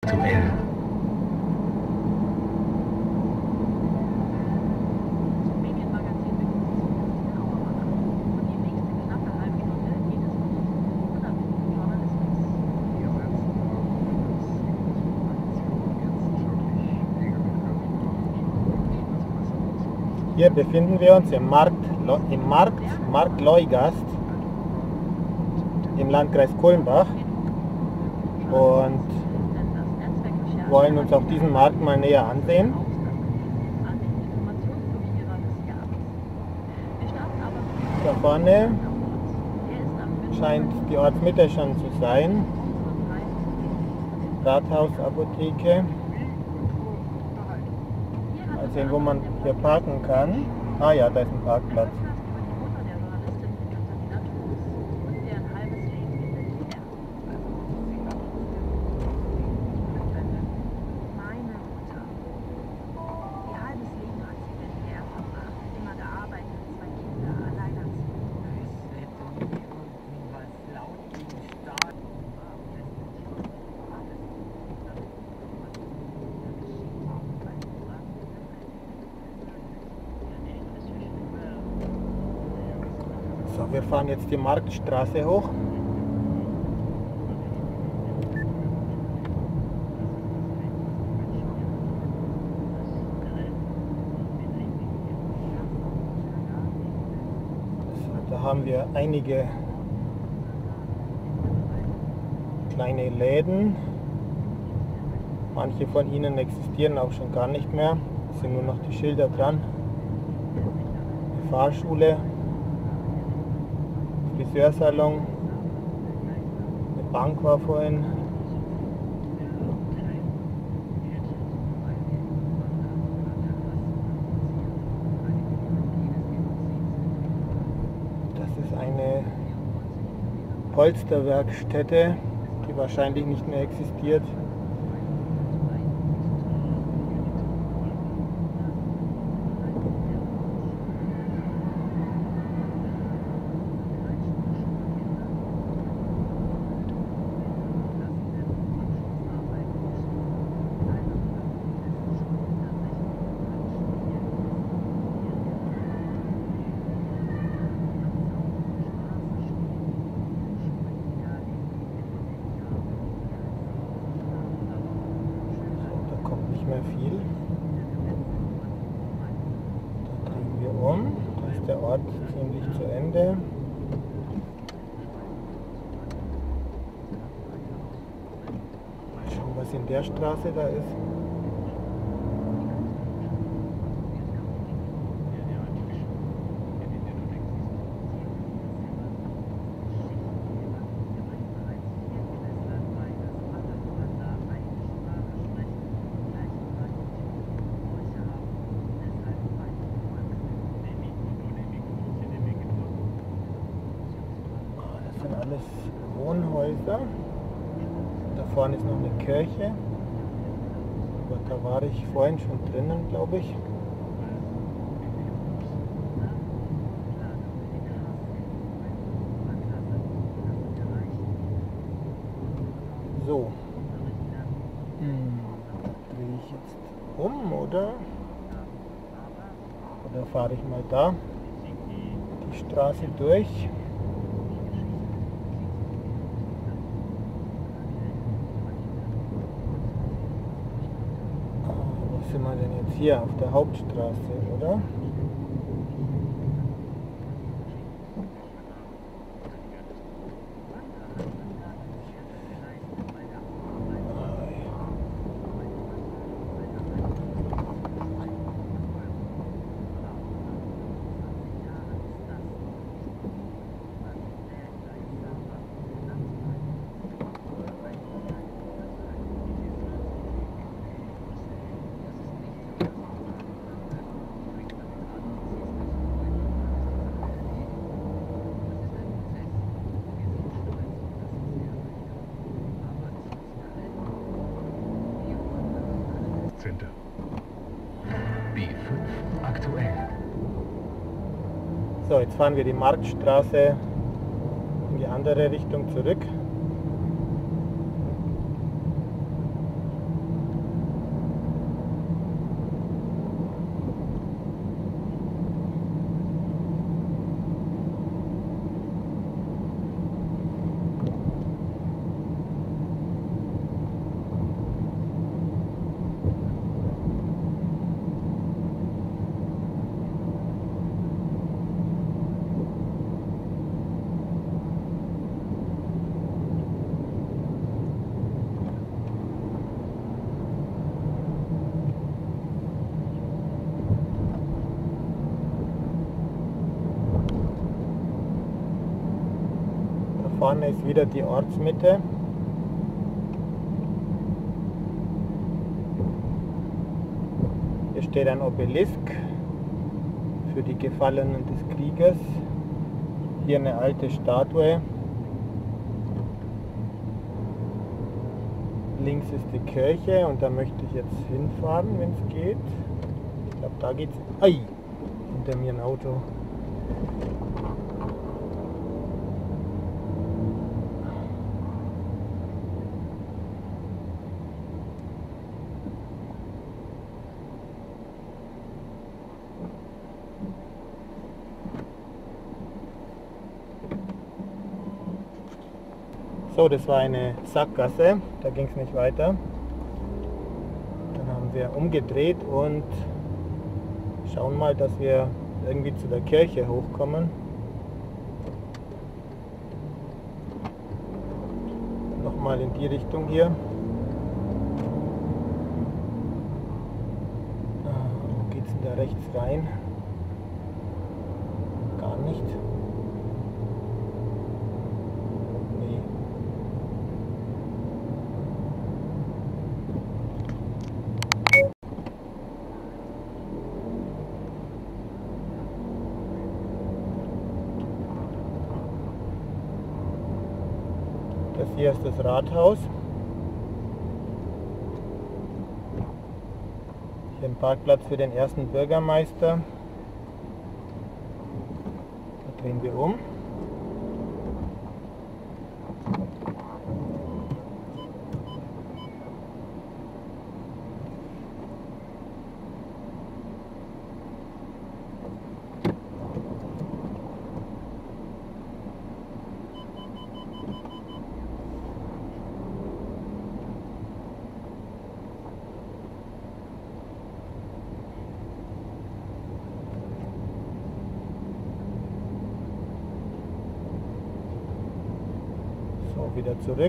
Aktuell. Hier befinden wir uns im Markt Leugast im Landkreis Kulmbach und wollen uns auch diesen Markt mal näher ansehen. Da vorne scheint die Ortsmitte schon zu sein. Rathausapotheke. Mal sehen, wo man hier parken kann. Ah ja, da ist ein Parkplatz. So, wir fahren jetzt die Marktstraße hoch. So, da haben wir einige kleine Läden. Manche von ihnen existieren auch schon gar nicht mehr. Es sind nur noch die Schilder dran. Die Fahrschule. Friseursalon, eine Bank war vorhin. Das ist eine Polsterwerkstätte, die wahrscheinlich nicht mehr existiert. Mehr viel. Da drehen wir um. Da ist der Ort ziemlich zu Ende. Mal schauen, was in der Straße da ist. Alles Wohnhäuser. Da vorne ist noch eine Kirche. Aber da war ich vorhin schon drinnen, glaube ich. So. Drehe ich jetzt um, oder? Oder fahre ich mal da die Straße durch? Sind wir denn jetzt hier auf der Hauptstraße, oder? Center. B5 aktuell. So, jetzt fahren wir die Marktstraße in die andere Richtung zurück. vorne ist wieder die Ortsmitte. Hier steht ein Obelisk für die Gefallenen des Krieges. Hier eine alte Statue. Links ist die Kirche und da möchte ich jetzt hinfahren, wenn es geht. Ich glaube, da geht's. Ei! Hinter mir ein Auto. So, das war eine Sackgasse, da ging es nicht weiter. Dann haben wir umgedreht und schauen mal, dass wir irgendwie zu der Kirche hochkommen. Nochmal in die Richtung hier. Wo geht es denn da rechts rein? Gar nicht. Das hier ist das Rathaus. Hier ein Parkplatz für den ersten Bürgermeister. Da drehen wir um. Wieder zurück.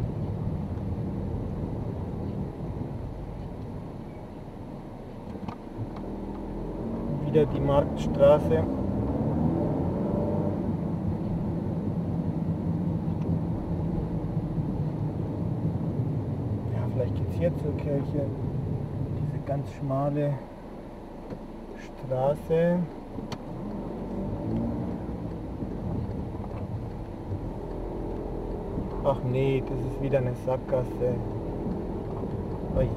Wieder die Marktstraße. Ja, vielleicht geht es hier zur Kirche. Diese ganz schmale Straße. Ach nee, das ist wieder eine Sackgasse. Oh je.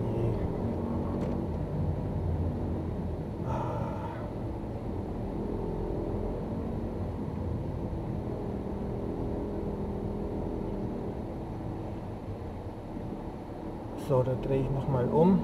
So, da drehe ich nochmal um.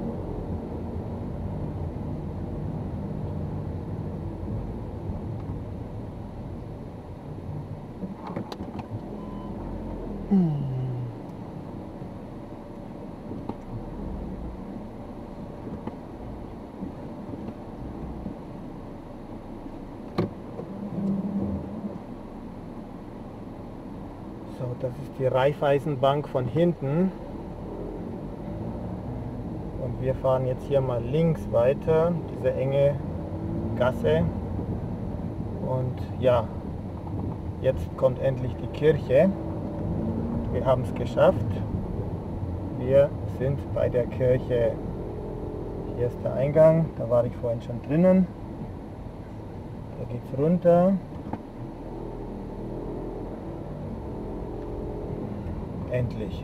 So, das ist die Raiffeisenbank von hinten. Und wir fahren jetzt hier mal links weiter, diese enge Gasse. Und ja, jetzt kommt endlich die Kirche. Wir haben es geschafft. Wir sind bei der Kirche. Hier ist der Eingang, da war ich vorhin schon drinnen. Da geht es runter. Endlich.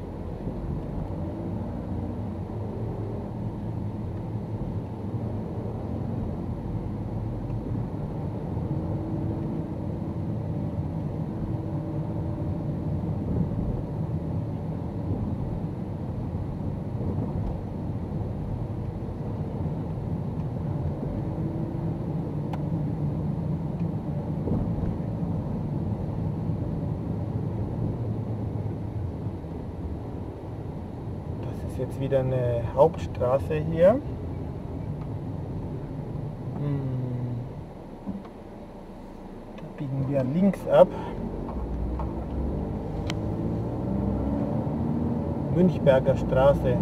Jetzt wieder eine Hauptstraße hier. Da biegen wir links ab. Münchberger Straße.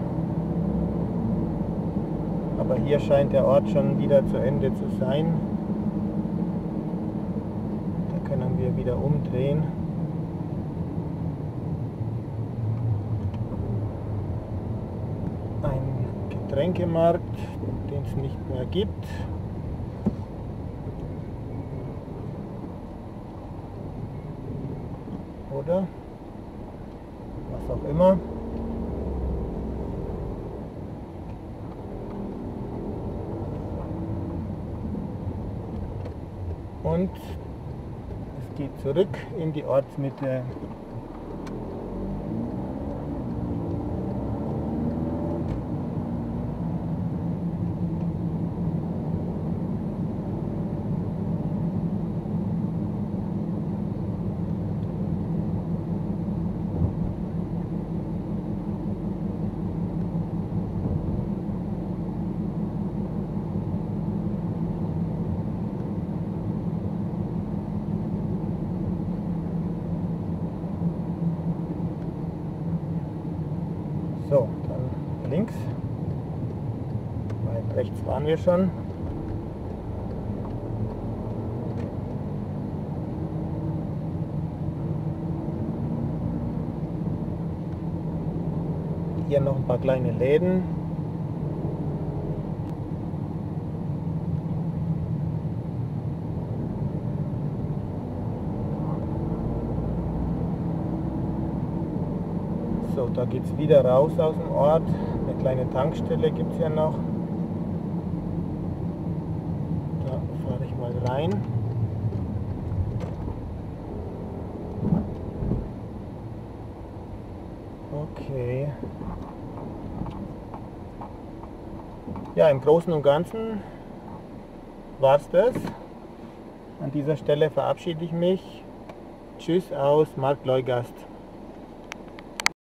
Aber hier scheint der Ort schon wieder zu Ende zu sein. Da können wir wieder umdrehen. Getränkemarkt, den es nicht mehr gibt. Oder was auch immer. Und es geht zurück in die Ortsmitte. So, dann links. Weit rechts waren wir schon. Hier noch ein paar kleine Läden. So, da geht es wieder raus aus dem Ort. Eine kleine Tankstelle gibt es ja noch. Da fahre ich mal rein. Okay. Ja, im Großen und Ganzen war es das. An dieser Stelle verabschiede ich mich. Tschüss aus Marktleugast.